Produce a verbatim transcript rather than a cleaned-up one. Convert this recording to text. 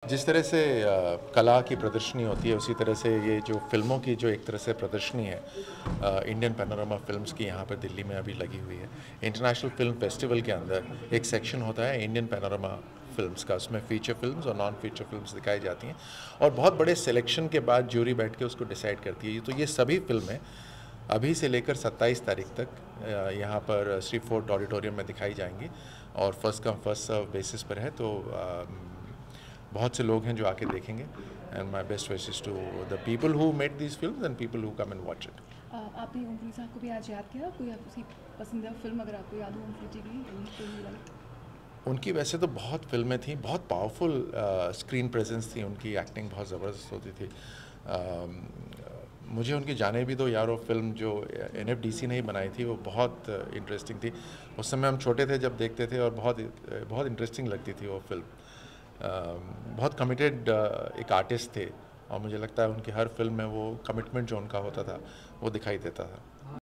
जिस तरह से अ, कला की प्रदर्शनी होती है, उसी तरह से ये जो फ़िल्मों की जो एक तरह से प्रदर्शनी है, अ, इंडियन पैनोरमा फ़िल्म्स की यहाँ पर दिल्ली में अभी लगी हुई है। इंटरनेशनल फ़िल्म फेस्टिवल के अंदर एक सेक्शन होता है इंडियन पैनोरमा फ़िल्म्स का, उसमें फ़ीचर फ़िल्म्स और नॉन फ़ीचर फ़िल्म्स दिखाई जाती हैं और बहुत बड़े सिलेक्शन के बाद जूरी बैठ के उसको डिसाइड करती है। तो ये सभी फ़िल्में अभी से लेकर सत्ताईस तारीख तक अ, यहाँ पर श्री फोर्ट ऑडिटोरियम में दिखाई जाएंगी और first come first serve basis पर है। तो अ, बहुत से लोग हैं जो आके देखेंगे and my best wishes to the people who made these films and people who come and watch it. अ, आपने ओम पुरी साहब को भी आज याद किया, कोई आप उसकी पसंदीदा फिल्म अगर आपको याद हो ओम पुरी जी की, एनी फिल्म यू लाइक? उनकी वैसे तो बहुत फिल्में थी, बहुत पावरफुल स्क्रीन प्रेजेंस थी, उनकी एक्टिंग बहुत ज़बरदस्त होती थी। अम, मुझे उनकी जाने भी दो यारो फिल्म जो एन एफ डी सी ने ही बनाई थी, वो बहुत इंटरेस्टिंग थी। उस समय हम छोटे थे जब देखते थे और बहुत बहुत इंटरेस्टिंग लगती थी वो फिल्म। अम, बहुत कमिटेड एक आर्टिस्ट थे और मुझे लगता है उनकी हर फिल्म में वो कमिटमेंट जो उनका होता था वो दिखाई देता था।